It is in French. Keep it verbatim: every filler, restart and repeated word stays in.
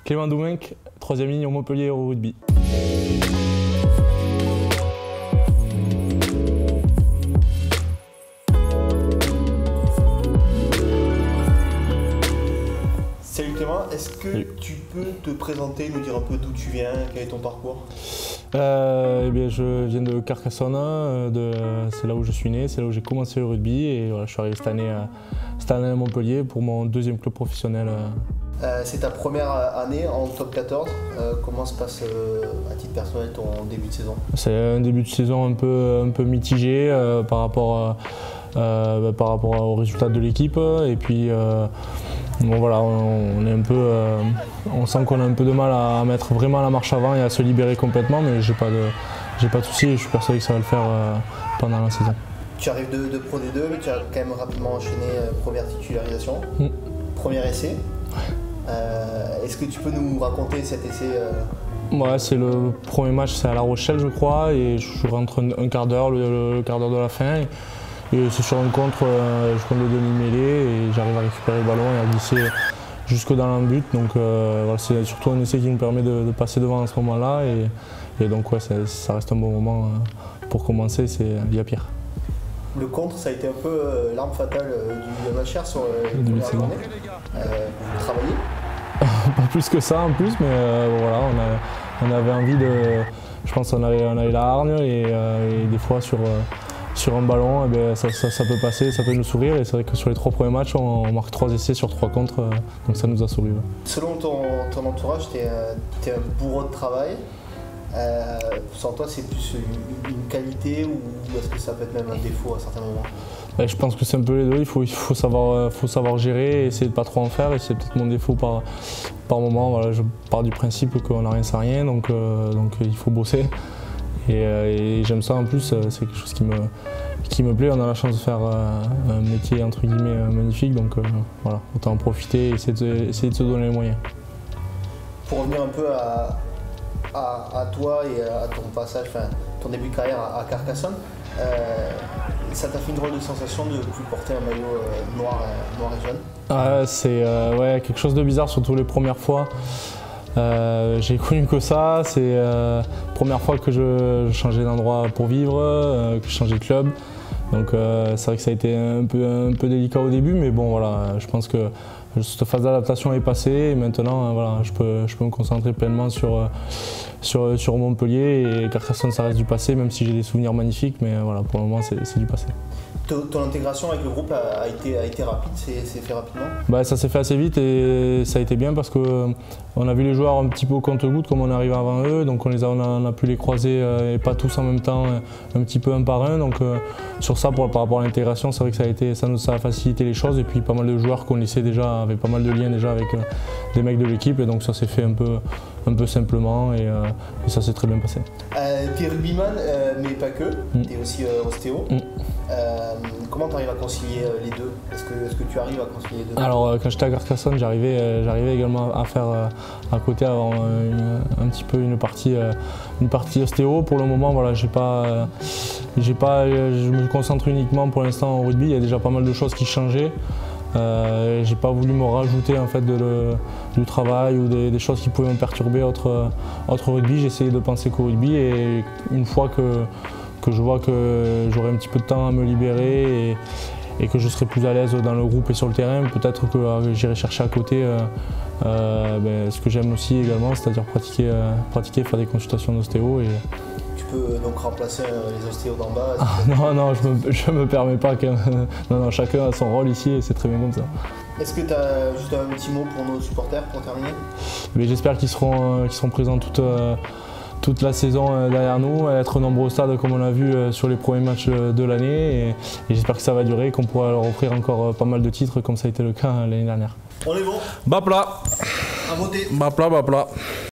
Clément Doumenc, troisième ligne au Montpellier au rugby. Salut Clément, est-ce que Salut. tu peux te présenter, nous dire un peu d'où tu viens, quel est ton parcours? euh, eh bien, Je viens de Carcassonne, de, c'est là où je suis né, c'est là où j'ai commencé le rugby et voilà, je suis arrivé cette année, à, cette année à Montpellier pour mon deuxième club professionnel. Euh, c'est ta première année en top quatorze, euh, comment se passe euh, à titre personnel ton début de saison? C'est un début de saison un peu, un peu mitigé euh, par, rapport à, euh, par rapport aux résultats de l'équipe et puis euh, bon, voilà, on, on, est un peu, euh, on sent qu'on a un peu de mal à mettre vraiment la marche avant et à se libérer complètement, mais j'ai pas de, j'ai pas de soucis et je suis persuadé que ça va le faire euh, pendant la saison. Tu arrives de, de Pro D deux, mais tu as quand même rapidement enchaîné euh, première titularisation, mm. premier essai. Euh, Est-ce que tu peux nous raconter cet essai euh... Ouais, c'est le premier match, c'est à La Rochelle je crois, et je rentre un, un quart d'heure, le, le quart d'heure de la fin. Et, et c'est sur un contre, euh, je compte le demi-mêlée et j'arrive à récupérer le ballon et à glisser jusque dans l'embut. Donc euh, voilà, c'est surtout un essai qui nous permet de, de passer devant à ce moment-là. Et, et donc ouais, ça reste un bon moment pour commencer, il y a pire. Le contre, ça a été un peu euh, l'arme fatale euh, du Malcher sur euh, les premières journées. Euh, vous travaillez? Pas plus que ça en plus, mais euh, voilà, on, a, on avait envie de. Je pense qu'on avait, on avait la hargne et, euh, et des fois sur, euh, sur un ballon, eh bien, ça, ça, ça peut passer, ça peut nous sourire. Et c'est vrai que sur les trois premiers matchs, on, on marque trois essais sur trois contres, euh, donc ça nous a souri. Ouais. Selon ton, ton entourage, tu es, es un bourreau de travail. Euh, sans toi, c'est plus une, une qualité ou est-ce que ça peut être même un défaut à certains moments? Je pense que c'est un peu les deux, il faut, il faut, savoir, faut savoir gérer et essayer de ne pas trop en faire et c'est peut-être mon défaut par, par moment. Voilà, je pars du principe qu'on n'a rien sans rien, donc, euh, donc il faut bosser et, et j'aime ça en plus, c'est quelque chose qui me, qui me plaît. On a la chance de faire un métier entre guillemets magnifique, donc euh, voilà, autant en profiter et essayer de, essayer de se donner les moyens. Pour revenir un peu à, à, à toi et à ton passage, enfin ton début de carrière à, à Carcassonne, euh, ça t'a fait une drôle de sensation de ne plus porter un maillot euh, noir, euh, noir et jaune? Ah, c'est euh, ouais, quelque chose de bizarre, surtout les premières fois. Euh, j'ai connu que ça, c'est la euh, première fois que je, je changeais d'endroit pour vivre, euh, que je changeais de club. Donc euh, c'est vrai que ça a été un peu, un peu délicat au début, mais bon voilà, je pense que cette phase d'adaptation est passée et maintenant voilà, je, peux, je peux me concentrer pleinement sur, sur, sur Montpellier et Carcassonne ça reste du passé, même si j'ai des souvenirs magnifiques, mais voilà, pour le moment c'est du passé. Ton intégration avec le groupe a, a, été, a été rapide, c'est fait rapidement? Bah, ça s'est fait assez vite et ça a été bien parce qu'on a vu les joueurs un petit peu au compte-gouttes comme on arrive avant eux, donc on, les a, on, a, on a pu les croiser euh, et pas tous en même temps, un petit peu un par un. Donc euh, sur ça, pour, par rapport à l'intégration, c'est vrai que ça a, été, ça, nous, ça a facilité les choses et puis pas mal de joueurs qu'on laissait déjà, avaient pas mal de liens déjà avec euh, des mecs de l'équipe et donc ça s'est fait un peu, un peu simplement et, euh, et ça s'est très bien passé. Euh, tu es rugbyman, euh, mais pas que, mm. tu es aussi euh, ostéo. Mm. Euh, comment tu arrives à concilier euh, les deux? Est-ce que, est-ce que tu arrives à concilier les deux? Alors euh, quand j'étais à Carcassonne, j'arrivais euh, j'arrivais également à faire euh, à côté avoir une, un petit peu une partie, euh, une partie ostéo. Pour le moment, voilà, j'ai pas, euh, j'ai pas, euh, je me concentre uniquement pour l'instant au rugby. Il y a déjà pas mal de choses qui changeaient. Euh, j'ai pas voulu me rajouter en fait de le, du travail ou des, des choses qui pouvaient me perturber autre, autre rugby. J'ai essayé de penser qu'au rugby et une fois que que je vois que j'aurai un petit peu de temps à me libérer et, et que je serai plus à l'aise dans le groupe et sur le terrain, peut-être que euh, j'irai chercher à côté euh, euh, ben, ce que j'aime aussi également, c'est-à-dire pratiquer, euh, pratiquer, faire des consultations d'ostéo. Et... Tu peux donc remplacer euh, les ostéos d'en bas? Ah, non, non, je me, me permets pas. Que, non, non, chacun a son rôle ici et c'est très bien comme ça. Est-ce que tu as juste un petit mot pour nos supporters pour terminer? J'espère qu'ils seront, euh, qu'ils seront présents toute, euh, toute la saison derrière nous, être nombreux au stade comme on l'a vu sur les premiers matchs de l'année et, et j'espère que ça va durer et qu'on pourra leur offrir encore pas mal de titres comme ça a été le cas l'année dernière. On est bon. Bas plat. À voter. Bas plat, bas plat.